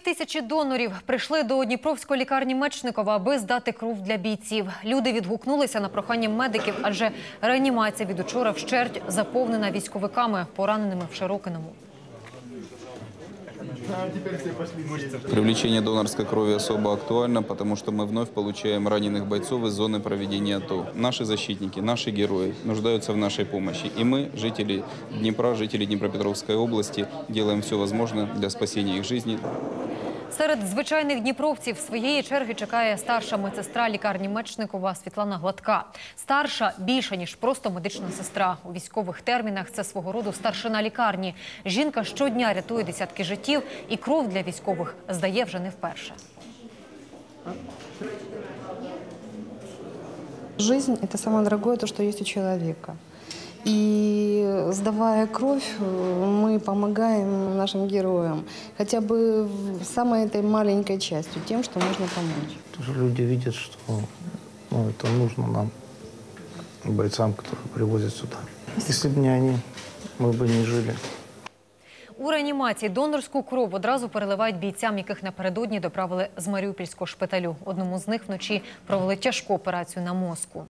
Півтисячі донорів прийшли до Дніпровської лікарні Мечникова, аби здати кров для бійців. Люди відгукнулися на прохання медиків, адже реанімація від учора вщерть заповнена військовиками, пораненими в Широкиному. Привлечение донорской крови особо актуально, потому что мы вновь получаем раненых бойцов из зоны проведения АТО. Наши защитники, наши герои нуждаются в нашей помощи. И мы, жители Днепра, жители Днепропетровской области, делаем все возможное для спасения их жизни. Серед звичайних дніпровців своєї черги чекає старша медсестра лікарні Мечникова Світлана Гладка. Старша більше, ніж просто медична сестра. У військових термінах це свого роду старшина лікарні. Жінка щодня рятує десятки життів і кров для військових здає вже не вперше. Жизнь – это самое дорогое, то, что есть у человека. И сдавая кровь, мы помогаем нашим героям. Хотя бы самой этой маленькой частью, тем, что можно помочь. Тоже люди видят, что это нужно нам, бойцам, которые привозят сюда. Если бы не они, мы бы не жили. У реанімації донорську кров одразу переливають бійцям, яких напередодні доправили з Маріупольського шпиталю. Одному з них вночі провели тяжку операцію на мозку.